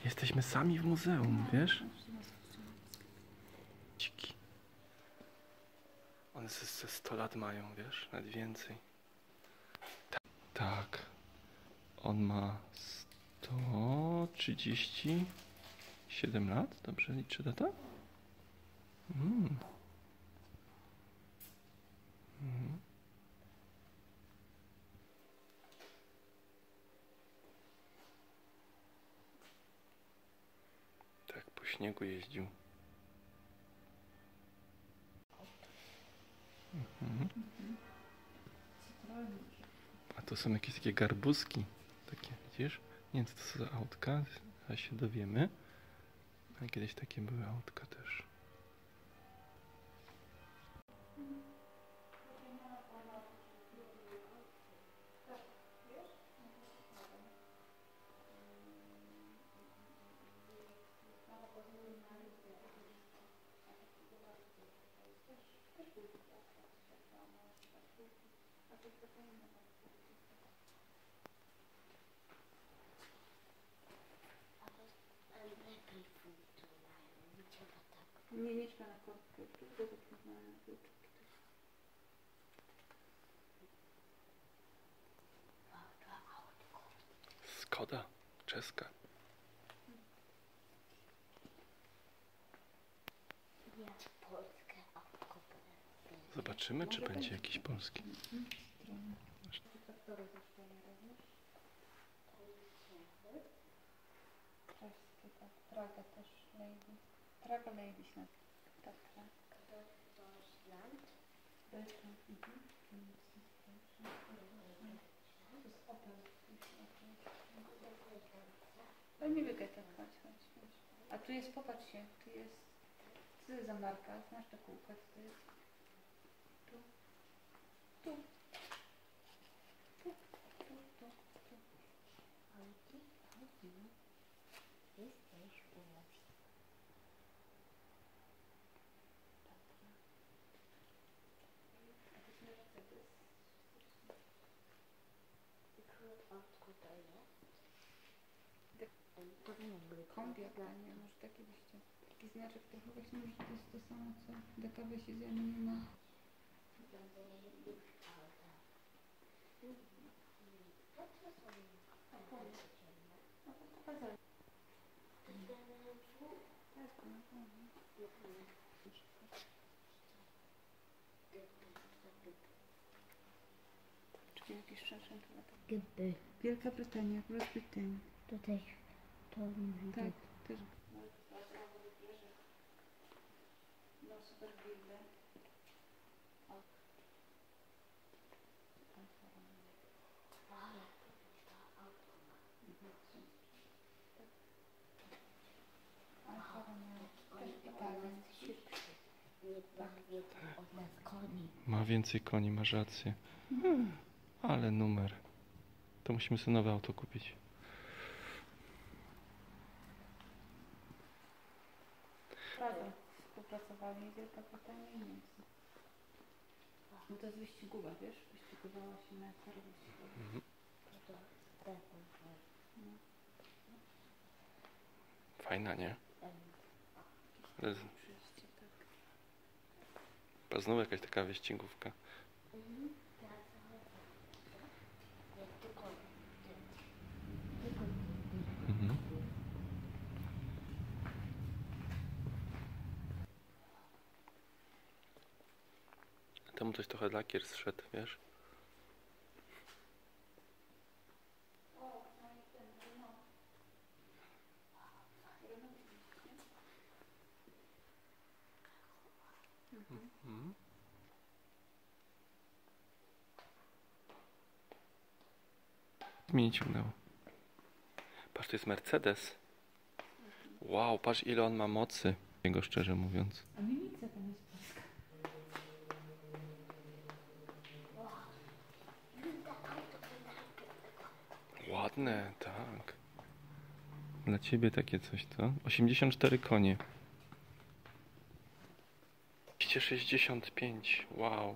Jesteśmy sami w muzeum, wiesz? Dziki. One ze 100 lat mają, wiesz? Nawet więcej. Tak. On ma 137 lat? Dobrze liczy data? Tak, po śniegu jeździł. A to są jakieś takie garbuzki. Takie, widzisz? Nie wiem, co to są za autka, a się dowiemy. A kiedyś takie były autka też. Nie, nie trzeba na korkę. Skoda czeska. Zobaczymy, czy będzie jakiś polski. Praga też Lady. Praga Lady się nazywa. Ale nie biegaj tak, chodź. A tu jest, popatrz się, tu jest, co to jest za marka? Znasz te kółka, co to jest? Tu. Jesteś u nas. Kombi, a nie, może taki byście. Taki znaczek trochę właśnie, może to jest to samo, co dekawe się zamieniło. Czyli jakiś szerszy Gdyby Wielka Brytania, Brytania. tutaj to nie widać. Tak, też. No super wille. Od nas koni. Ma więcej koni, masz rację. Ale numer. To musimy sobie nowe auto kupić. Razem współpracowali Wielka Brytania i Niemcy. No to jest wyścigowa, wiesz? Wyścigowała się na parę wyścigów. Fajna, nie? Przyjście, tak. Chyba znowu jakaś taka wyścigówka. Temu coś trochę lakier zszedł, wiesz? Zmienić udało. Patrz, to jest Mercedes. Wow, patrz ile on ma mocy. Jego szczerze mówiąc. A Mimica tam jest polska. Ładne, tak. Dla ciebie takie coś, to? 84 konie. 265, wow.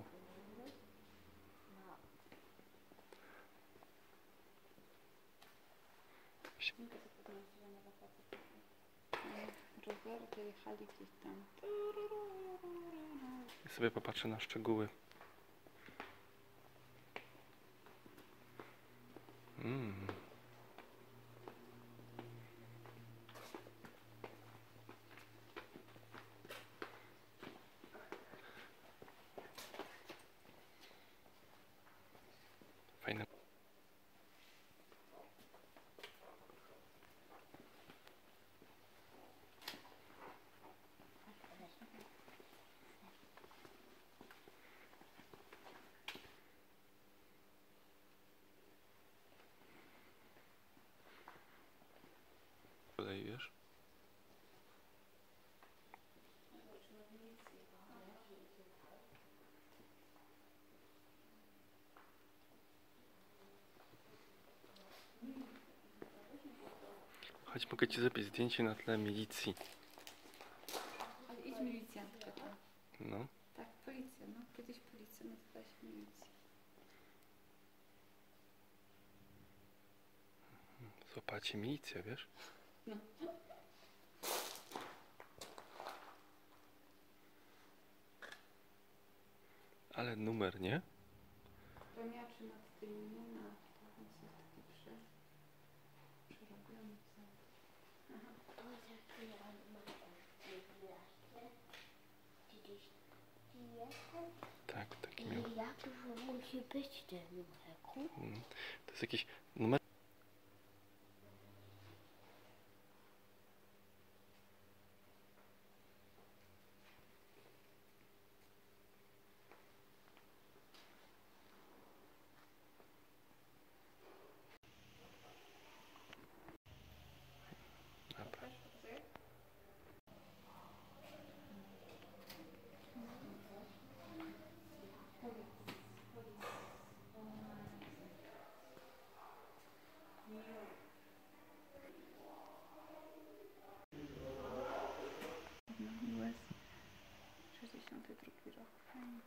No to zapewne zielone wakacje. Rowerty jechali gdzieś tam. I sobie popatrzę na szczegóły. Fajne. Kolej, wiesz? Chodź, mogę ci zrobić zdjęcie na tle milicji. Ale idź milicjant pyta. No. Tak, policja, no. Kiedyś policja nazywała się milicja. Złapacie milicję, wiesz? No. Ale numer, nie? Pełniaczy nad tymi nie ma. To jest taki przerobiony cały. Tak, taki miał. Jak dużo musi być ten numerku? To jest jakiś numer. Dobra. US 62 rok. Fajnie.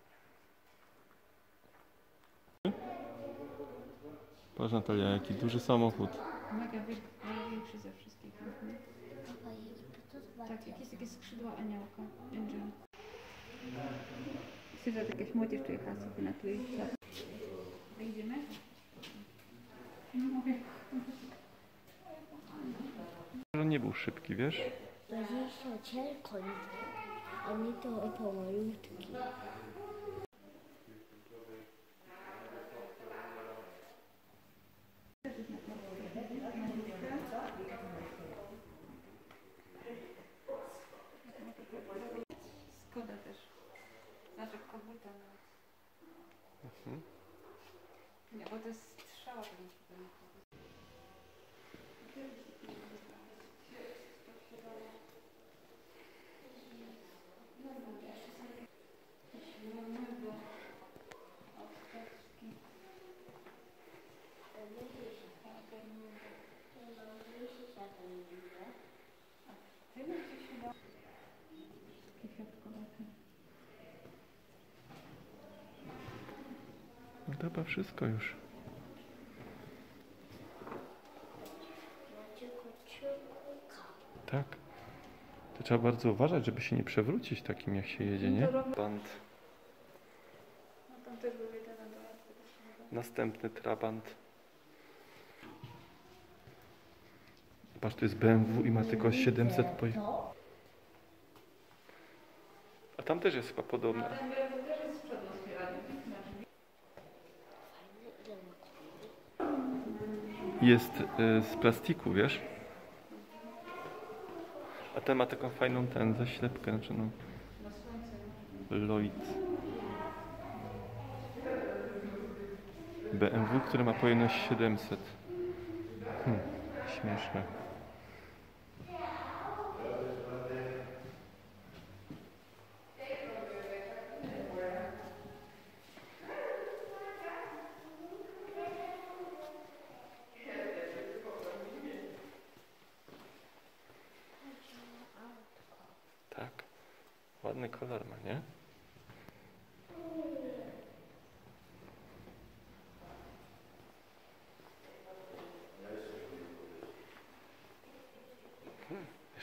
Patrz, Natalia, jaki duży samochód. Mega większy ze wszystkich. Mhm. Papa, to Tak, jakieś takie skrzydła aniołka. Angel. Myślę, że jakaś młodzież tu jechała sobie na tyle lat. A idziemy? No mówię. On nie był szybki, wiesz? 20 koni, a nie to pomalutki. Skoda też. Znaczy koguta nawet. Nie, bo to jest strzała pewnie się No to chyba wszystko już. Tak. To trzeba bardzo uważać, żeby się nie przewrócić takim, jak się jedzie, nie? Band. No tam też był jeden dojazd. Następny trabant. Patrz, to jest BMW i ma tylko 700 pojemności. A tam też jest chyba podobne. Ten BMW też jest z przodu otwierany. Jest z plastiku, wiesz? A ten ma taką fajną zaślepkę, znaczy no... Lloyd. BMW, które ma pojemność 700. Śmieszne. Tak. Ładny kolor ma, nie?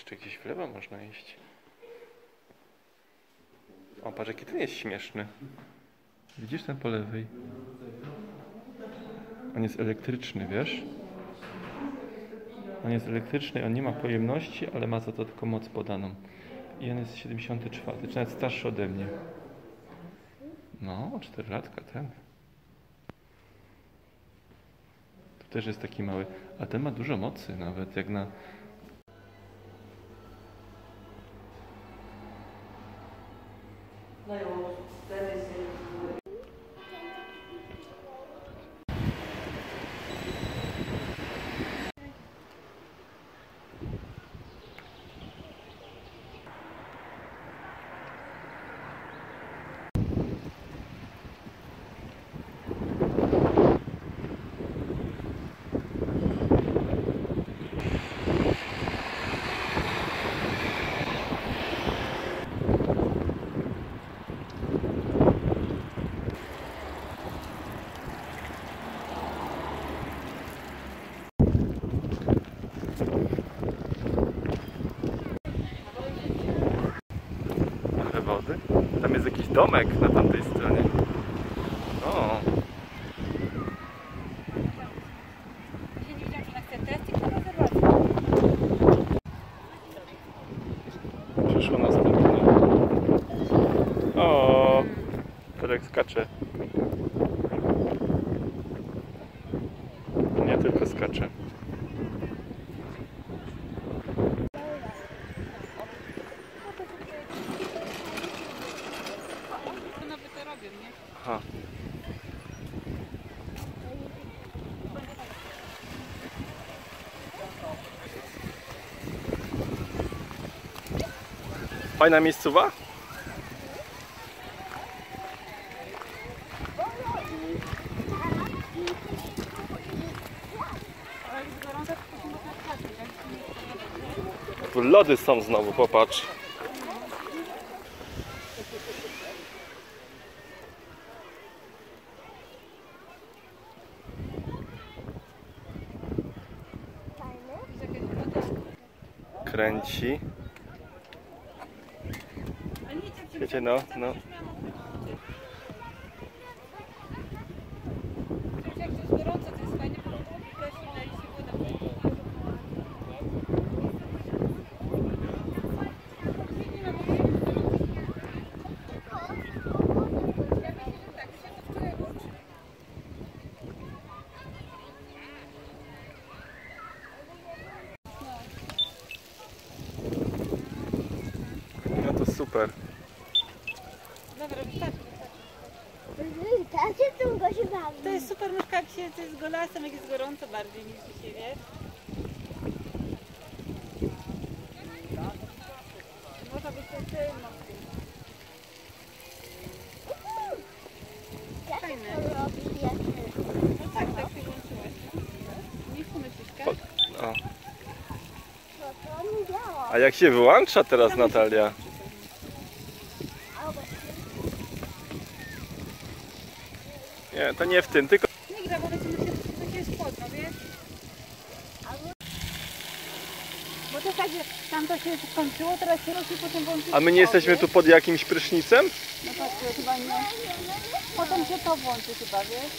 Jeszcze gdzieś w lewo można iść. O, patrz, jaki ten jest śmieszny. Widzisz ten po lewej? On jest elektryczny, wiesz? On jest elektryczny, on nie ma pojemności, ale ma za to tylko moc podaną. I on jest 74, czy nawet starszy ode mnie. No, 4-latka ten. Tu też jest taki mały, a ten ma dużo mocy nawet, jak na... wody. Tam jest jakiś domek na tamtej stronie. O. Przyszło następne. O, Piotrek skacze. Nie tylko skacze. Aha. Fajna miejscowa? Tu lody są znowu, popatrz. Kręci. Wiecie, no. Jak to jest gorąco, to jest fajnie, bo roślina i się woda. No to super. Dobra, wystarczy. Tacie długo się bawi. To jest super nóżka, jak się to jest golasem, jak jest gorąco bardziej niż dzisiaj, wiesz? Można być to tylno. Fajne. No tak, tak się włączyłeś. Nie pomyślisz, O. A jak się wyłącza teraz, Natalia? Nie, to nie w tym, tylko... Nie gra, bo lecimy się takie spodno, wiesz? Bo to tak, że tam to się skończyło, teraz się robi, potem włączyć. A my nie jesteśmy tu pod jakimś prysznicem? No tak, to chyba nie. Potem się to włączy chyba, wiesz?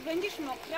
będziesz mokra.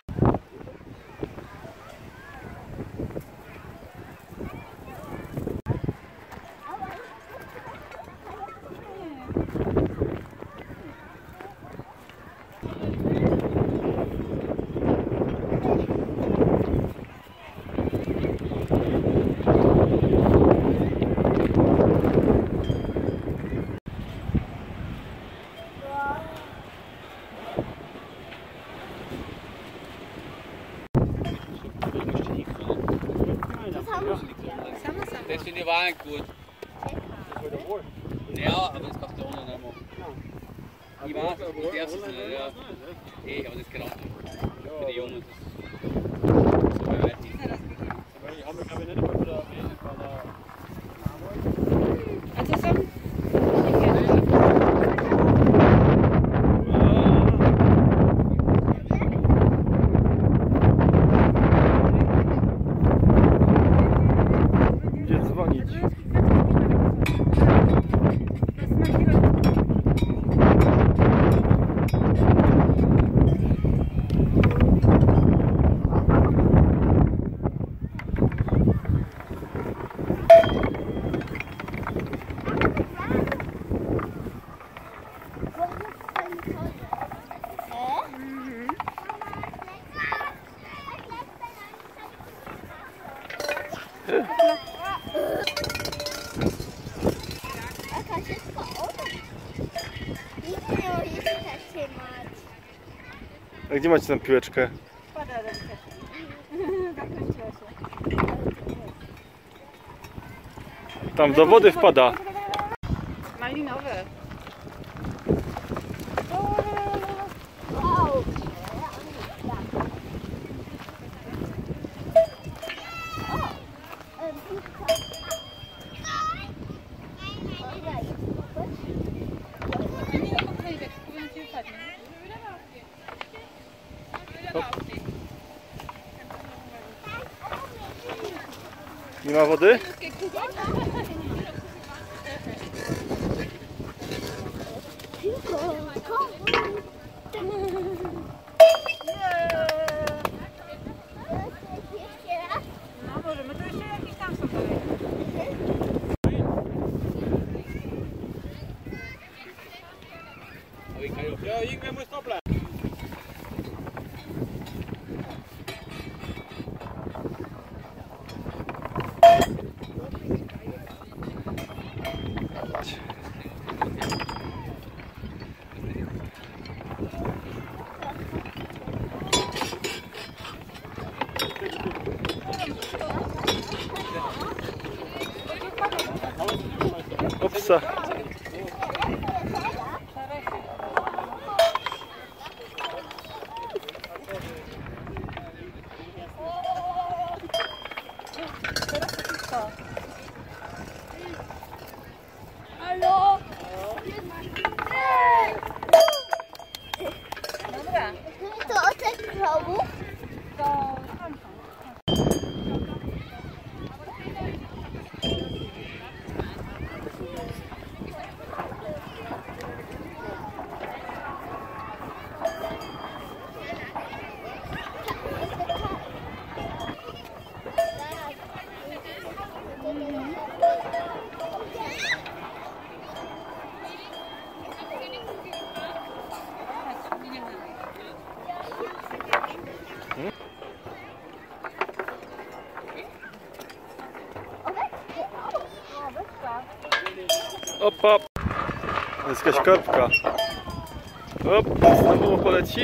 Das finde ich war auch gut. Ja, aber das kannst du ohne nicht machen. Ich weiß, aber du darfst es nicht. Ja. Ey, aber das geht auch nicht. Für die Jungen. Das ist so weit hin. Ich habe mich, glaube ich, nicht einmal wieder Also so. A gdzie macie tę piłeczkę? Tam do wody wpada. Malinowe. Nie ma wody? No możemy, to jeszcze jakiś tam są dalej. Ja, irgendwer muss da bleiben. Opsa. Halo? Dobra, To od tych krowów? to tam są. Opa! To jest jakaś korbka. Op, znowu poleci.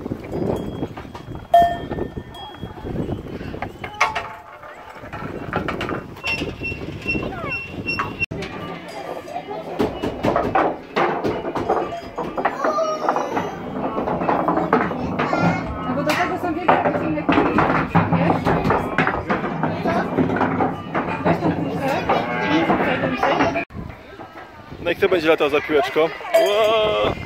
No bo do tego są wielkie godziny, wiesz? Weź tą puszkę. No i kto będzie latał za piłeczką? Wow!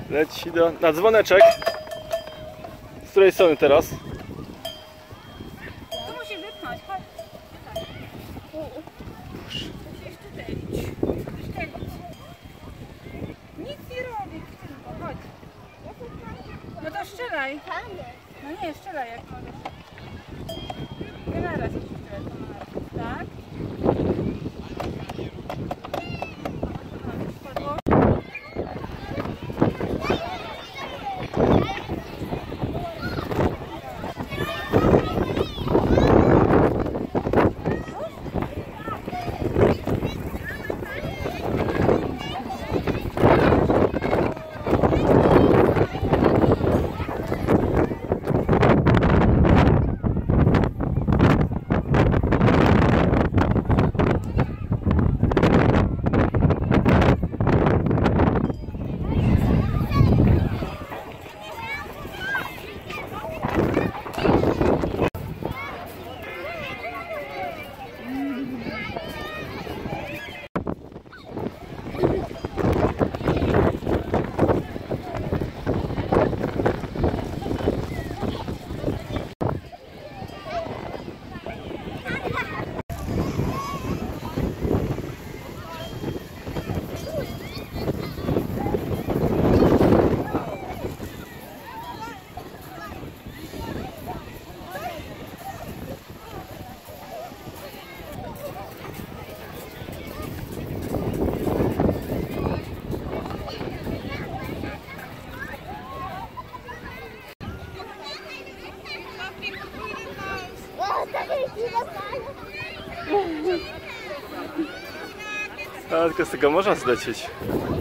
Leci na dzwoneczek. Z której strony teraz? Tu musi wypchnąć, chodź. Musisz tutaj iść. Nic nie robi, tylko chodź. No to strzelaj. No nie, strzelaj jak możesz. Nie naraz się strzelaj, to naraz. Tak? Spadło? A, tylko z tego można zlecieć.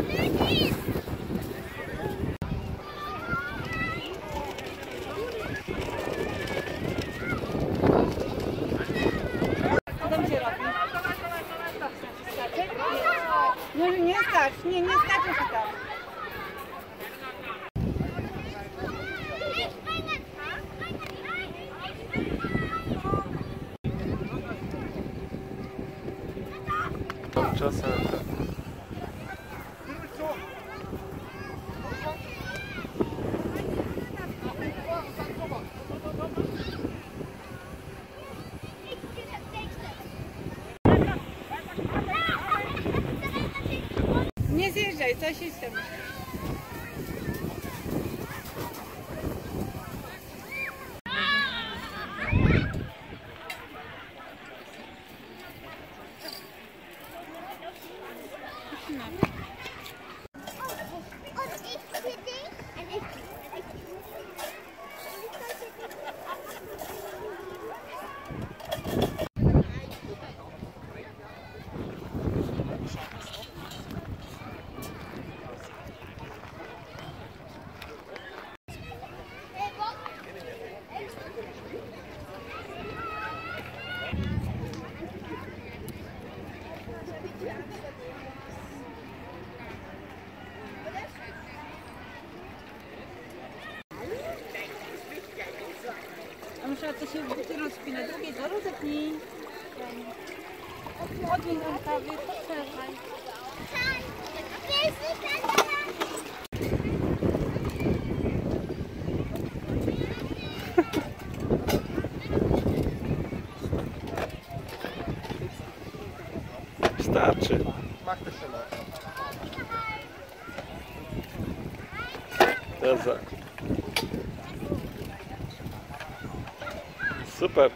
Nie skacz, nie skaczesz tam. Czasem. Nie zjeżdżaj, coś jest tam. A muszę to się buty rozpina, drugie to rozepnij. Odmień rękawy, poszerzaj. Wystarczy. Dobra. Super.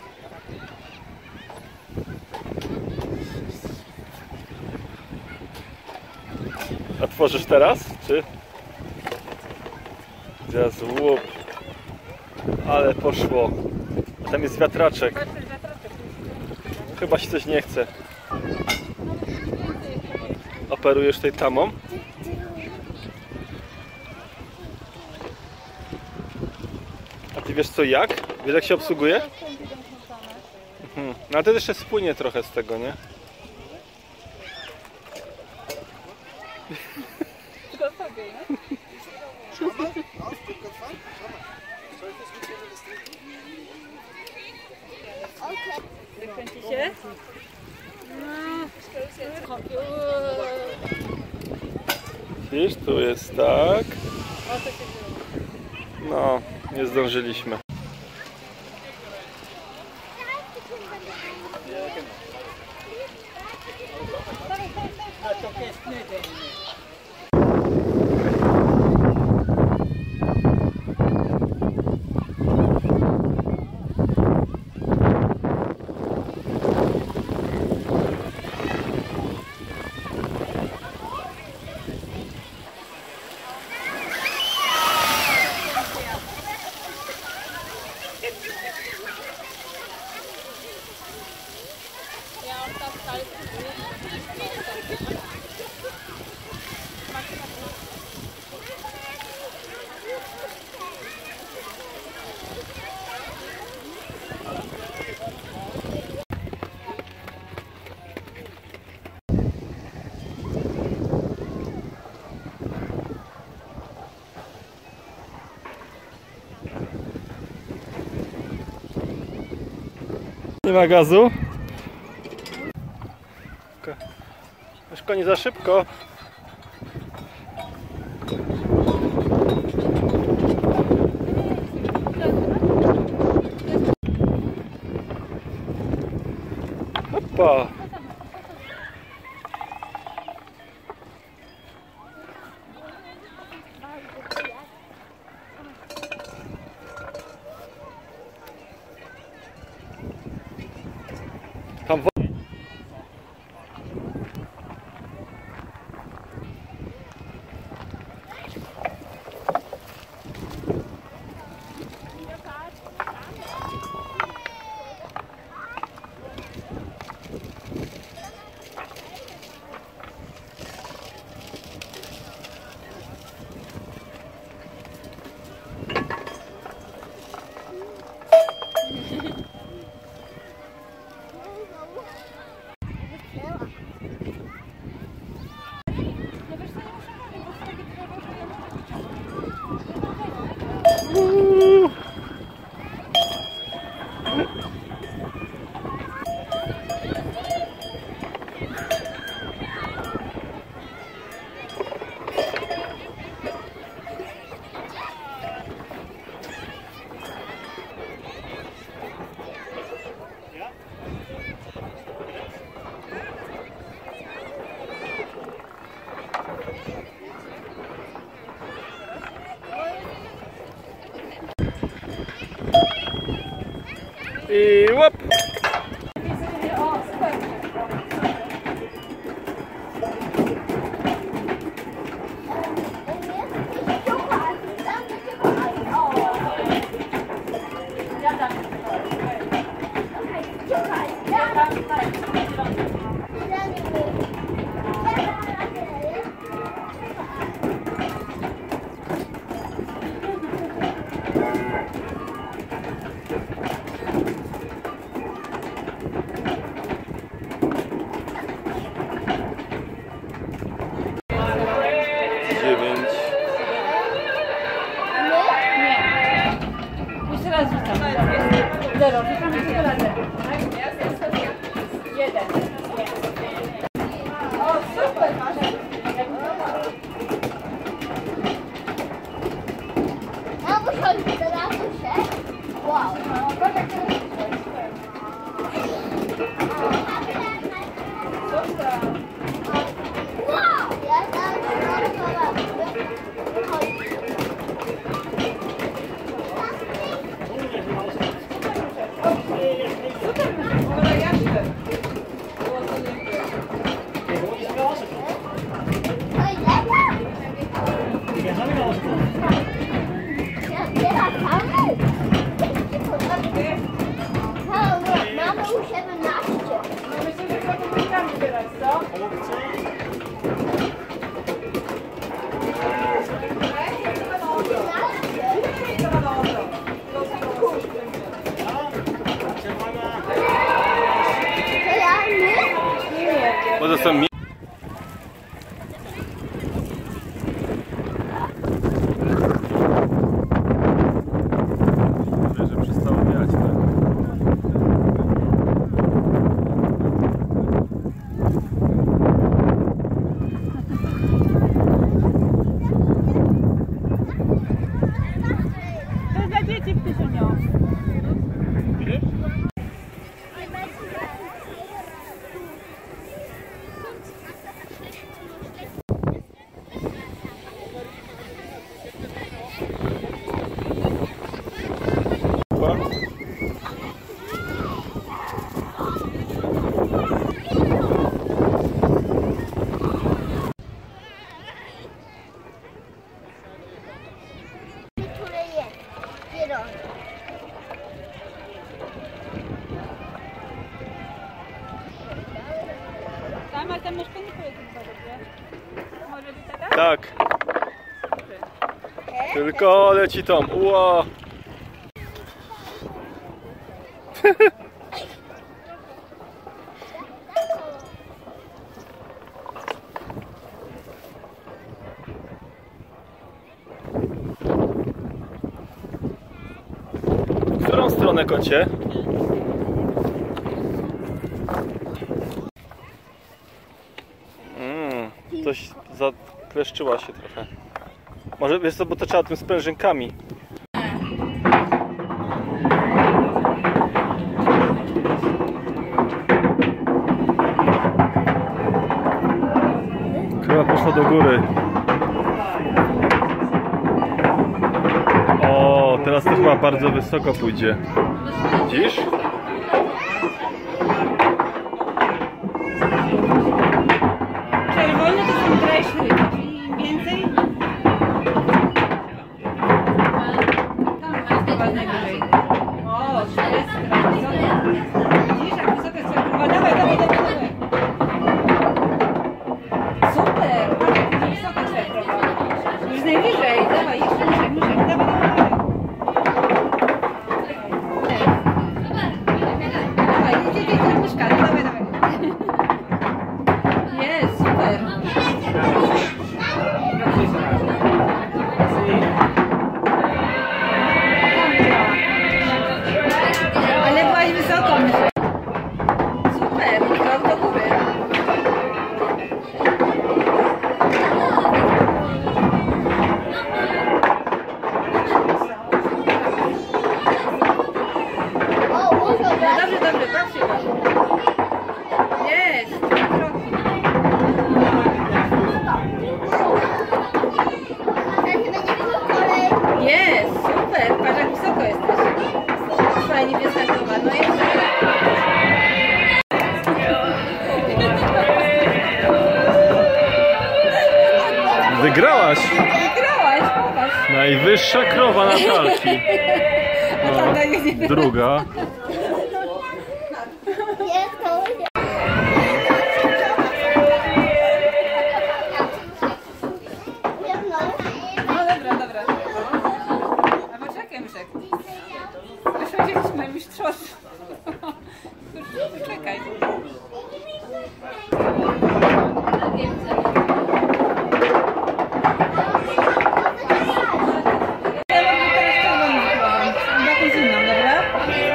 A tworzysz teraz, czy? Jezu, łup. Ale poszło. Tam jest wiatraczek. Chyba się coś nie chce. Operujesz tej tamą? A ty wiesz co, jak? Wiesz jak się obsługuje? No ale to jeszcze spłynie trochę z tego, nie? Tylko sobie, nie? Wykręci się? No, Widzisz, tu jest tak. to się wzięło. No, nie zdążyliśmy. Nie ma gazu. Już koni za szybko. Hoppa. Tam i łap! Jeszcze raz rzucam. 0. Rzucamy tylko razem. Jeden. O, super! Wow. Mamy u 17. No myślę, że to pomagamy teraz, co? Może są mi... że przestało wiać, tak? tam masz kanikuły chyba, dobrze? Może być taka? Tak. Tylko leci Tom. Ło! W którą stronę, kocie? Coś zakleszczyła się trochę. Może wiesz co, bo to trzeba tym sprężynkami. Krowa poszła do góry. O, teraz to chyba bardzo wysoko pójdzie. Widzisz? Czerwone to są dreśny, czyli im więcej. Tam jest chyba najwyżej. O, jest teraz wysoko. Widzisz, jak wysoko jest twoja krowa? Dawaj, dawaj, dawaj, dawaj. Super, patrz jak będzie wysoko twoja krowa. Już najwyżej, dawaj, jeszcze niżej, niżej, dawaj, dawaj, dawaj. Dawaj, idź, myszka, dawaj, dawaj. Jest, super. Ale byłaś wysoko, myślę. Super, krok do góry. O, może No brać. dobrze, dobrze, baw się, baw. Jest, kroki. Teraz będzie kolej. Jest, super, patrz jak wysoko jesteś. Twoja niebieska krowa, no jest. Wygrałaś! Wygrałaś, popatrz. Najwyższa krowa Natalki. Natalka nie Druga. Jest kolej. No dobra, dobra. A poczekaj, myszek. Już powiedzieliśmy mistrzostwo. Poczekaj. Ja robię teraz czerwoną krową. Taką zimną, dobra?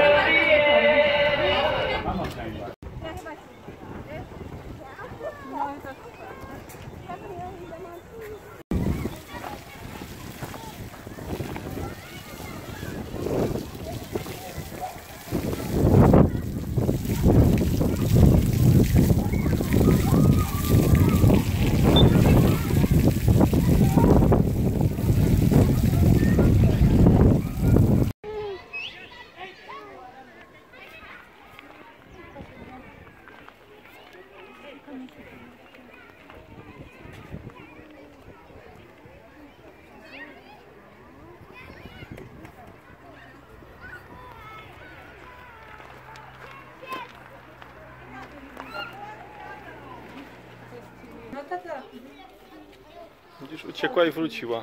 No tata. Widzisz, uciekła i wróciła.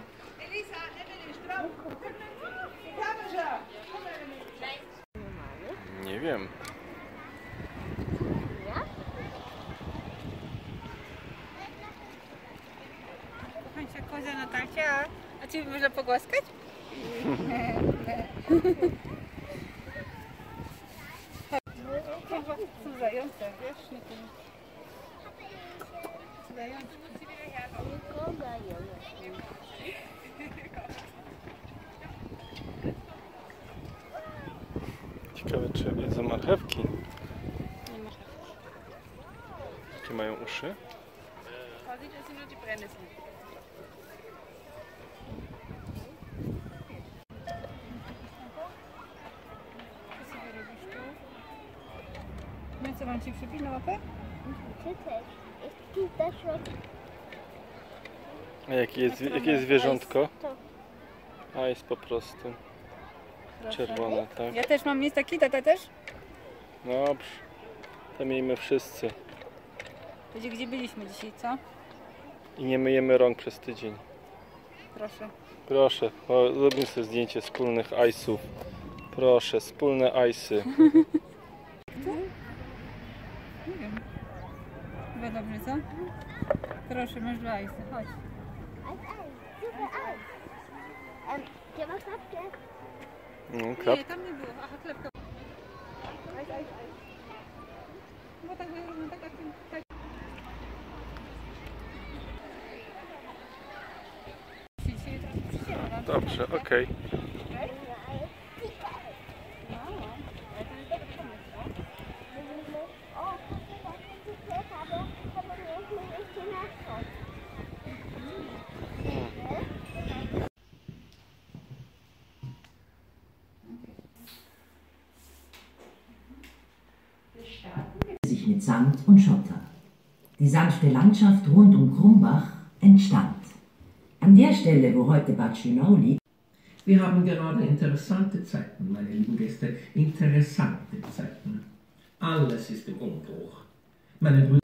Nie wiem. Kochańcia kozia Natalcia, a ciebie można pogłaskać? Są zające, wiesz? Nie wiem. Zające. Ciekawe, czy jedzą marchewki. Jakie mają uszy? Quasi, das sind nur die Brennnesseln. Co sobie robisz tu? No i co, mam ci przypić na łapę? Ty też. Ty też robisz. A jakie jest zwierzątko? To. A jest po prostu czerwone, tak? Ja też mam mieć taki, tata też? Dobrze. To miejmy wszyscy. Będzie gdzie byliśmy dzisiaj, co? I nie myjemy rąk przez tydzień. Proszę. Proszę, zrobimy sobie zdjęcie wspólnych ice'ów. Proszę, wspólne ice'y. Nie wiem. Chyba dobrze, co? Proszę, masz 2 ice. Chodź. Gdzie masz łapkę? No, krab. Nie, tam nie było. Aha, chlebka. Bo tak wygląda, tak. Dzisiaj trochę przycięła. Dobrze, okej. O, bo mieliśmy jeszcze na wschód. Sich mit Sand und Schotter. Die sanfte Landschaft rund um Krumbach entstand. An der Stelle, wo heute Bad Schönau liegt, Wir haben gerade interessante Zeiten, meine lieben Gäste, interessante Zeiten. Alles ist im Umbruch. Meine Brüder.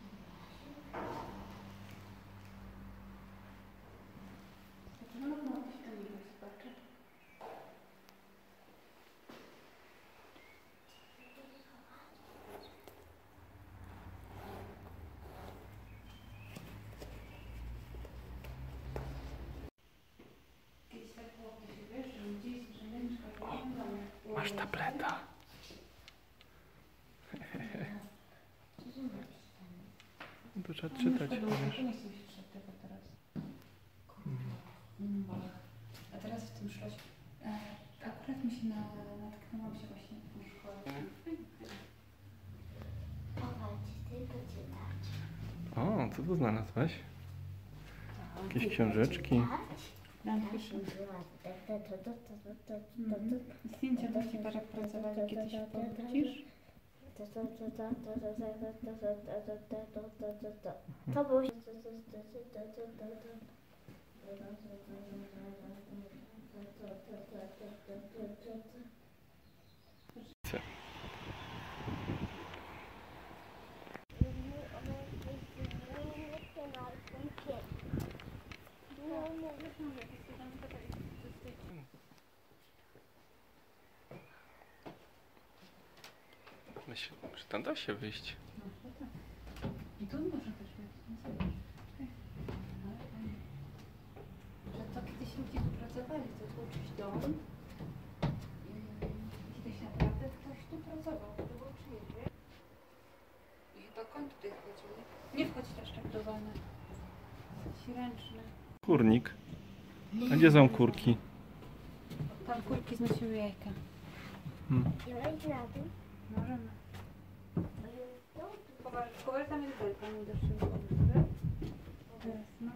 Masz tableta. To trzeba czytać, wiesz. A teraz w tym szlosie. Akurat mi się natknęłam się właśnie w tą szkołę. O, co tu znalazłeś? Jakieś książeczki. Tam piszę. Zdjęcia właśnie patrz jak pracowali kiedyś w Pobudzisz. To było... Myślę, że tam da się wyjść. I tu może też być. Że to kiedyś ludzie tu pracowali, to tu czyś dom. Kiedyś naprawdę ktoś tu pracował. To było czyjeś, wiesz? I chyba koń tutaj wchodził. Nie wchodź też tak do wana. Jakiś ręczny. Kurnik. A gdzie są kurki? Tam kurki znosiły jajka. Możemy. Kowal tam jest belka, nie do szyby. Teraz no.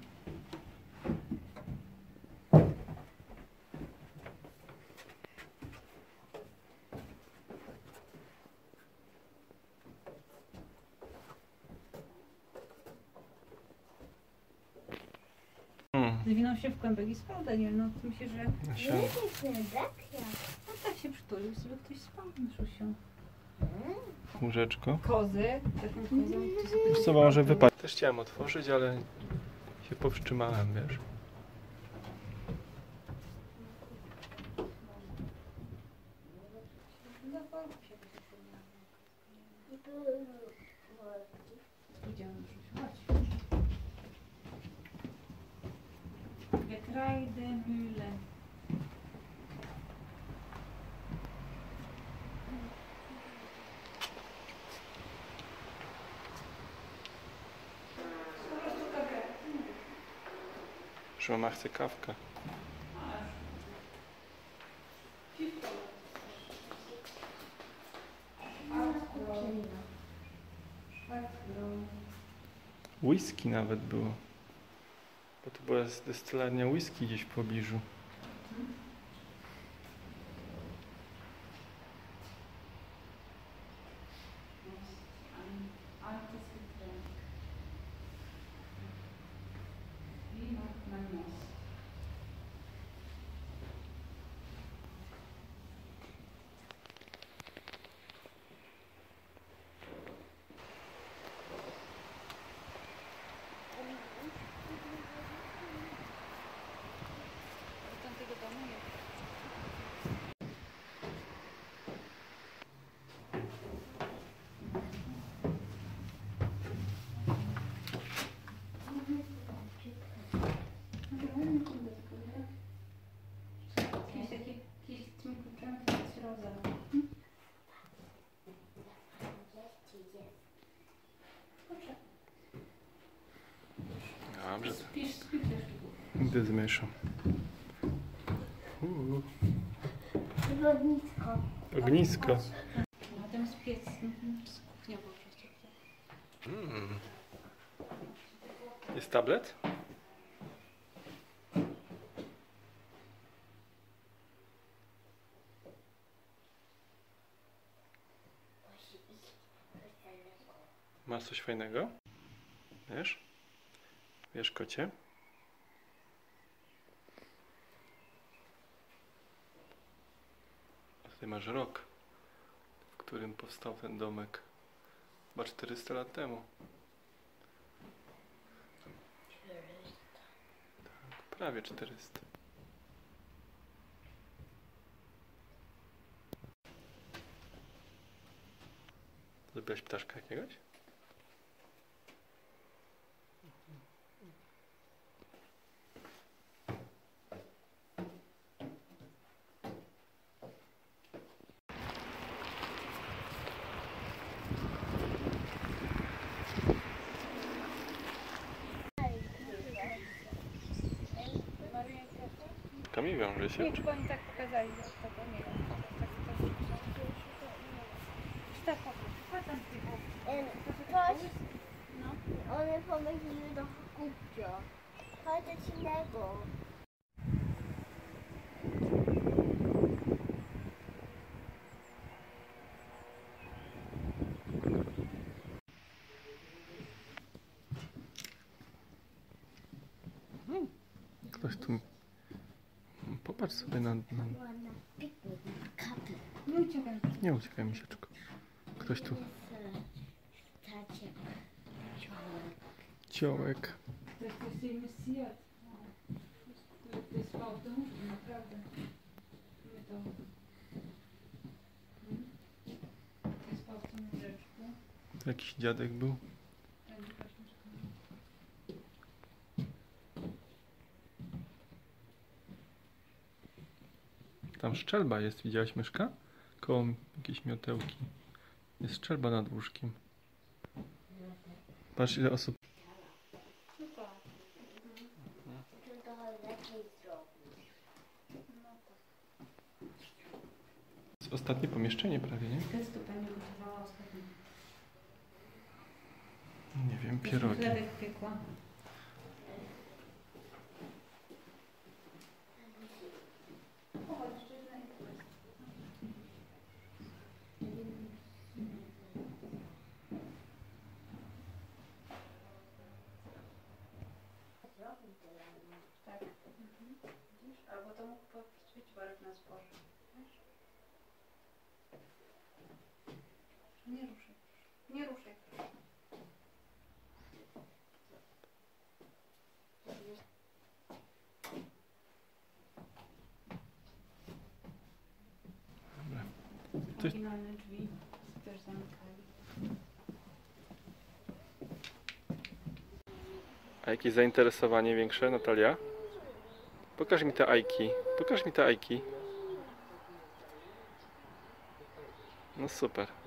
Zwinął się w kłębek i spał Daniel, no myślę, że no tak się przytulił, sobie ktoś spał na szusią. Łóżeczko. Kozy, taką kozą. Wiesz co, może wypaść. Też chciałem otworzyć, ale się powstrzymałem, wiesz. Idziemy chodź. Getreide, Mühle. Że mama chce kawkę. Whisky nawet było. Bo to była destylarnia whisky gdzieś w pobliżu. Dobrze. Śpisz też. Gdy zmieszam. Ognisko. Ognisko. A tam jest piec. Z kuchnia po prostu. Jest tablet? Masz coś fajnego? Wiesz? Wiesz, kocie? A tutaj masz rok, w którym powstał ten domek. Chyba 400 lat temu. Tak, prawie 400. Lubiłaś ptaszka jakiegoś? Kami wiąże się? Nie, chyba oni tak pokazali, że to nie wiem. Tak, chodź tam Ktoś, one pomyśliły do kupcio. Chodź do innego. Ktoś tu... Popatrz sobie na... Piknik, kapy. Nie uciekaj. Nie uciekaj, misieczko. Ktoś tu... Tacie. Ciołek. To jest Messia. To jest spał w domu, naprawdę. Nie to. To jest spał w tym łóżeczku. Jakiś dziadek był. Tam szczelba jest, widziałaś, myszka? Koło jakiejś miotełki. Jest szczelba nad łóżkiem. Patrz, ile osób... No tak. To lepiej zrobić. To jest ostatnie pomieszczenie prawie, nie? Testu pani gotowała ostatnio. Nie wiem, pierogi. Chlebek piekła. Tak. Widzisz? Albo to mógł być worek na zboże. Wiesz? Nie ruszaj. Nie ruszaj. Ty- Oryginalne drzwi też zamykali. A jakieś zainteresowanie większe, Natalia? Pokaż mi te ajki. Pokaż mi te ajki. No super.